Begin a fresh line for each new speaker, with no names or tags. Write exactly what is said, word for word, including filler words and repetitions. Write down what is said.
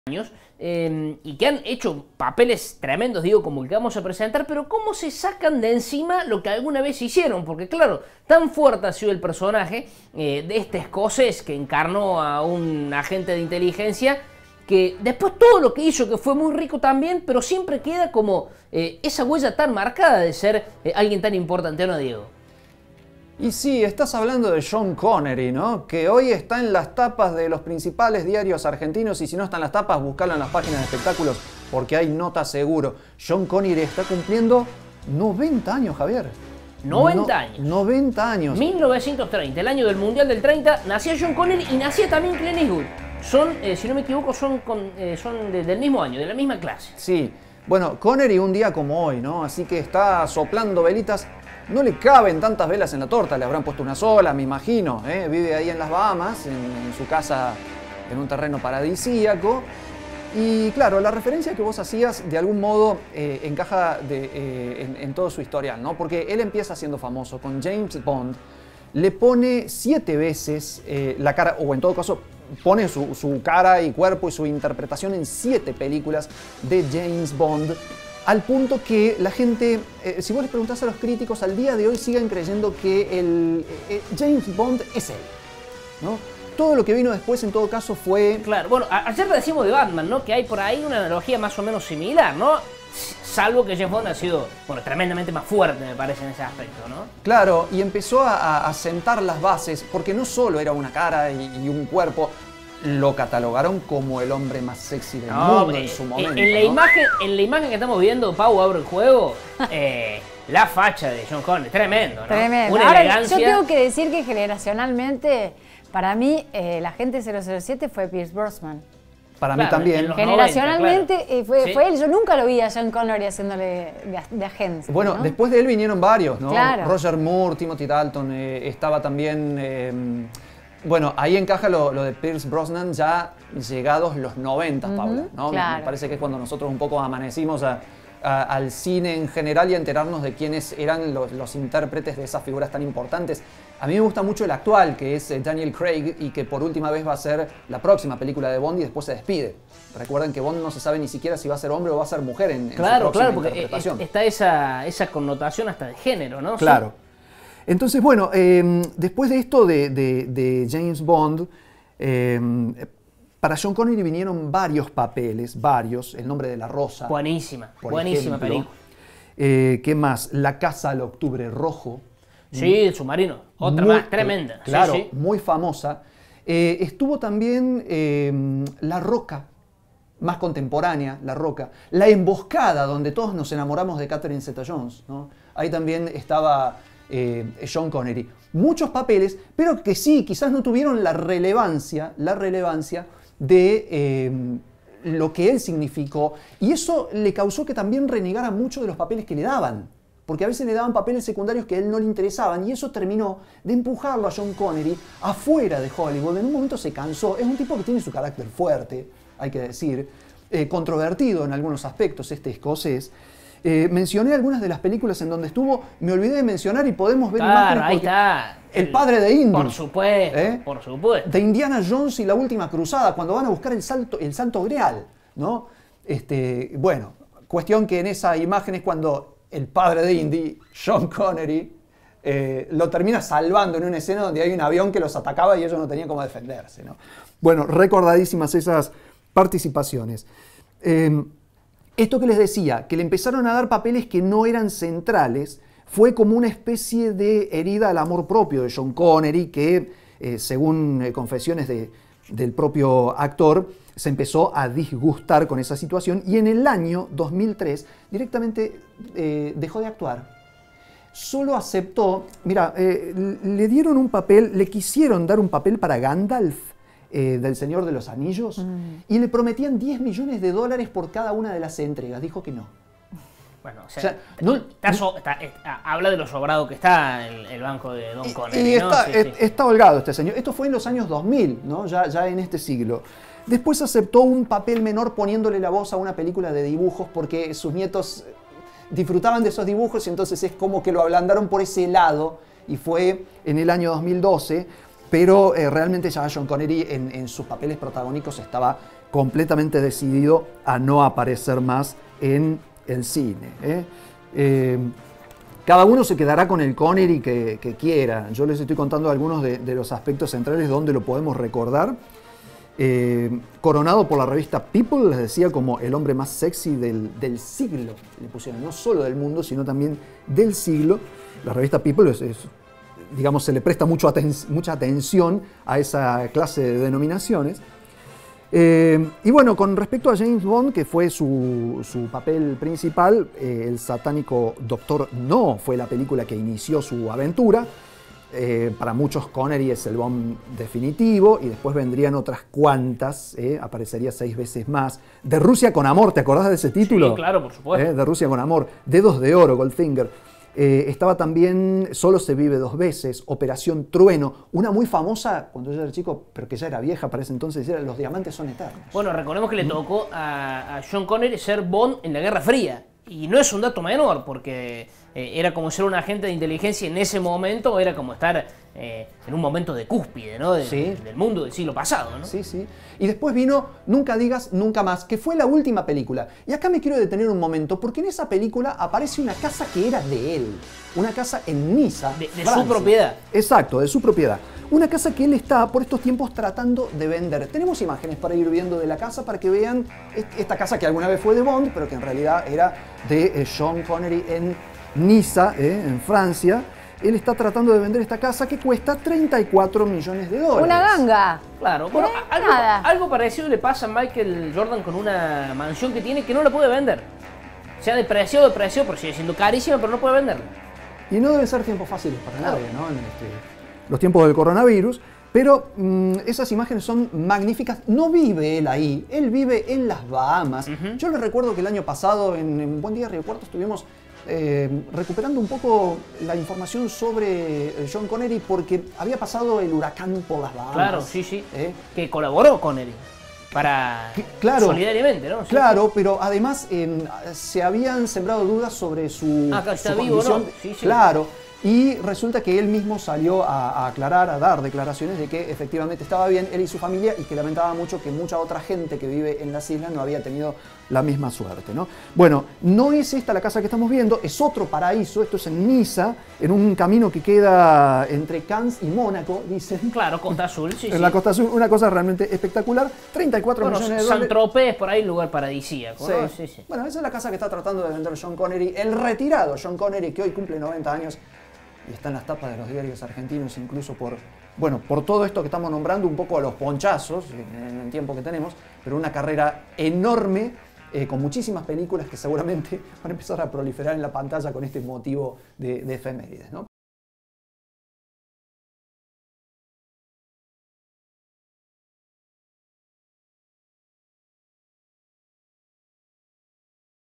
años eh, y que han hecho papeles tremendos, digo, como el que vamos a presentar, pero cómo se sacan de encima lo que alguna vez hicieron, porque claro, tan fuerte ha sido el personaje eh, de este escocés que encarnó a un agente de inteligencia, que después todo lo que hizo, que fue muy rico también, pero siempre queda como eh, esa huella tan marcada de ser eh, alguien tan importante, ¿no, Diego?
Y sí, estás hablando de Sean Connery, ¿no? Que hoy está en las tapas de los principales diarios argentinos, y si no está en las tapas, buscalo en las páginas de espectáculos, porque hay nota seguro. Sean Connery está cumpliendo noventa años, Javier.
noventa
no,
años.
noventa años.
mil novecientos treinta, el año del Mundial del treinta, nacía Sean Connery y nacía también Clint Eastwood. Son, eh, si no me equivoco, son, con, eh, son de, del mismo año, de la misma clase.
Sí, bueno, Connery un día como hoy, ¿no? Así que está soplando velitas. No le caben tantas velas en la torta, le habrán puesto una sola, me imagino. ¿eh? Vive ahí en las Bahamas, en, en su casa, en un terreno paradisíaco. Y claro, la referencia que vos hacías de algún modo eh, encaja de, eh, en, en todo su historial, ¿no? Porque él empieza siendo famoso con James Bond, le pone siete veces eh, la cara, o en todo caso pone su, su cara y cuerpo y su interpretación en siete películas de James Bond, al punto que la gente, eh, si vos les preguntás a los críticos, al día de hoy siguen creyendo que el, eh, James Bond es él, ¿no? Todo lo que vino después, en todo caso, fue...
Claro, bueno, ayer decimos de Batman, ¿no? Que hay por ahí una analogía más o menos similar, ¿no? Salvo que James Bond ha sido, bueno, tremendamente más fuerte, me parece, en ese aspecto, ¿no?
Claro, y empezó a, a sentar las bases, porque no solo era una cara y, y un cuerpo, lo catalogaron como el hombre más sexy del
no,
mundo
eh,
en su momento.
En la,
¿no?
imagen, en la imagen que estamos viendo, Pau abre el juego, eh, la facha de Sean Connery, tremendo, ¿no?
Tremendo.
Una
Ahora,
elegancia.
yo tengo que decir que generacionalmente, para mí, eh, el agente cero cero siete fue Pierce Brosnan.
Para
Claro,
mí también.
en los
Generacionalmente
noventa, claro.
eh, fue,
¿Sí?
fue él. Yo nunca lo vi a Sean Connery haciéndole de, de agente.
Bueno,
¿no?
después de él vinieron varios, ¿no?
Claro.
Roger Moore, Timothy Dalton, eh, estaba también... Eh, bueno, ahí encaja lo, lo de Pierce Brosnan ya llegados los noventa, uh-huh, Paula, ¿no?
Claro.
Me parece que es cuando nosotros un poco amanecimos a, a, al cine en general y a enterarnos de quiénes eran los, los intérpretes de esas figuras tan importantes. A mí me gusta mucho el actual, que es Daniel Craig, y que por última vez va a ser la próxima película de Bond y después se despide. Recuerden que Bond no se sabe ni siquiera si va a ser hombre o va a ser mujer en, en
Claro,
su próxima
claro, porque
interpretación.
está esa, esa connotación hasta de género, ¿no?
Claro.
Sí.
Entonces, bueno, eh, después de esto de, de, de James Bond, eh, para Sean Connery vinieron varios papeles, varios. El nombre de la rosa.
Buenísima,
por
buenísima
ejemplo.
película.
Eh, ¿Qué más? La casa al octubre rojo.
Sí, el submarino, otra
Muy,
más tremenda.
Claro,
sí, sí.
muy famosa. Eh, estuvo también eh, La Roca, más contemporánea, La Roca. La Emboscada, donde todos nos enamoramos de Catherine Zeta-Jones, ¿no? Ahí también estaba eh, Sean Connery. Muchos papeles, pero que sí, quizás no tuvieron la relevancia, la relevancia de eh, lo que él significó. Y eso le causó que también renegara mucho de los papeles que le daban. Porque a veces le daban papeles secundarios que a él no le interesaban, y eso terminó de empujarlo a Sean Connery afuera de Hollywood. En un momento se cansó. Es un tipo que tiene su carácter fuerte, hay que decir, eh, controvertido en algunos aspectos, este escocés. Eh, mencioné algunas de las películas en donde estuvo, me olvidé de mencionar y podemos ver
Claro,
imágenes.
ahí está.
El padre de Indy.
Por supuesto,
¿eh?
por supuesto.
De Indiana Jones y la última cruzada, cuando van a buscar el, salto, el Santo Grial, ¿no? Este, bueno, cuestión que en esa imagen es cuando el padre de Indy, Sean Connery, eh, lo termina salvando en una escena donde hay un avión que los atacaba y ellos no tenían cómo defenderse, ¿no? Bueno, recordadísimas esas participaciones. Eh, esto que les decía, que le empezaron a dar papeles que no eran centrales, fue como una especie de herida al amor propio de Sean Connery, que eh, según eh, confesiones de, del propio actor, se empezó a disgustar con esa situación, y en el año dos mil tres directamente eh, dejó de actuar. Solo aceptó, mira, eh, le dieron un papel, le quisieron dar un papel para Gandalf, eh, del Señor de los Anillos, mm. y le prometían diez millones de dólares por cada una de las entregas. Dijo que no.
Bueno, o sea,
o sea no,
está so, está, está, habla de lo sobrado que está el, el banco de Don Connery,
y está,
¿no? Sí,
sí. está holgado este señor. Esto fue en los años dos mil, ¿no? ya, ya en este siglo. Después aceptó un papel menor poniéndole la voz a una película de dibujos porque sus nietos disfrutaban de esos dibujos, y entonces es como que lo ablandaron por ese lado, y fue en el año dos mil doce, pero eh, realmente ya Sean Connery en, en sus papeles protagónicos estaba completamente decidido a no aparecer más en el cine. ¿eh? Eh, cada uno se quedará con el Connery que, que quiera. Yo les estoy contando algunos de, de los aspectos centrales donde lo podemos recordar. Eh, coronado por la revista People, les decía, como el hombre más sexy del, del siglo. Le pusieron no solo del mundo, sino también del siglo. La revista People es, es digamos, se le presta mucho aten mucha atención a esa clase de denominaciones. Eh, y bueno, con respecto a James Bond, que fue su, su papel principal, eh, el satánico Doctor No fue la película que inició su aventura. Eh, para muchos Connery es el Bond definitivo, y después vendrían otras cuantas, eh, aparecería seis veces más. De Rusia con Amor, ¿te acordás de ese título?
Sí, claro, por supuesto.
Eh, de Rusia con Amor, Dedos de Oro, Goldfinger. Eh, estaba también Solo se vive dos veces, Operación Trueno, una muy famosa cuando yo era chico, pero que ya era vieja para ese entonces, era Los diamantes son eternos.
Bueno, recordemos que le tocó a, a Sean Connery ser Bond en la Guerra Fría. Y no es un dato menor, porque eh, era como ser un agente de inteligencia en ese momento, era como estar eh, en un momento de cúspide, ¿no? De,
Sí.
del mundo del siglo pasado, ¿no?
Sí, sí. Y después vino Nunca digas nunca más, que fue la última película. Y acá me quiero detener un momento, porque en esa película aparece una casa que era de él. Una casa en Niza,
De, de su
Francia.
propiedad.
Exacto, de su propiedad. Una casa que él está por estos tiempos tratando de vender. Tenemos imágenes para ir viendo de la casa para que vean esta casa que alguna vez fue de Bond, pero que en realidad era de Sean Connery en Niza, eh, en Francia. Él está tratando de vender esta casa que cuesta treinta y cuatro millones de dólares.
Una ganga.
Claro, bueno,
¿Eh?
algo,
Nada.
algo parecido le pasa a Michael Jordan con una mansión que tiene que no la puede vender. Se ha depreciado, depreciado, pero sigue siendo carísima, pero no puede venderla.
Y no deben ser tiempos fáciles para nadie, ¿no? En este, los tiempos del coronavirus. Pero mmm, esas imágenes son magníficas. No vive él ahí, él vive en las Bahamas. Uh-huh. Yo le recuerdo que el año pasado, en, en Buen Día Río Cuarto, estuvimos eh, recuperando un poco la información sobre Sean Connery porque había pasado el huracán por las Bahamas.
Claro, sí, sí.
¿eh?
Que colaboró con él. Para
que, claro,
solidariamente, ¿no? Sí,
claro,
sí.
Pero además eh, se habían sembrado dudas sobre su,
ah, claro, está
su
vivo,
condición.
¿no? Sí, sí.
Claro, y resulta que él mismo salió a, a aclarar, a dar declaraciones de que efectivamente estaba bien él y su familia y que lamentaba mucho que mucha otra gente que vive en las islas no había tenido la misma suerte, ¿no? Bueno, no es esta la casa que estamos viendo, es otro paraíso, esto es en Niza, en un camino que queda entre Cannes y Mónaco, dicen.
Claro, Costa Azul, sí,
En
sí.
la Costa Azul, una cosa realmente espectacular, treinta y cuatro
bueno,
millones de dólares.
Saint-Tropez, por ahí, lugar paradisíaco,
Sí.
¿no? Sí, sí.
Bueno, esa es la casa que está tratando de vender Sean Connery, el retirado Sean Connery, que hoy cumple noventa años y está en las tapas de los diarios argentinos, incluso por, bueno, por todo esto que estamos nombrando, un poco a los ponchazos en el tiempo que tenemos, pero una carrera enorme, eh, con muchísimas películas que seguramente van a empezar a proliferar en la pantalla con este motivo de, de efemérides, ¿no?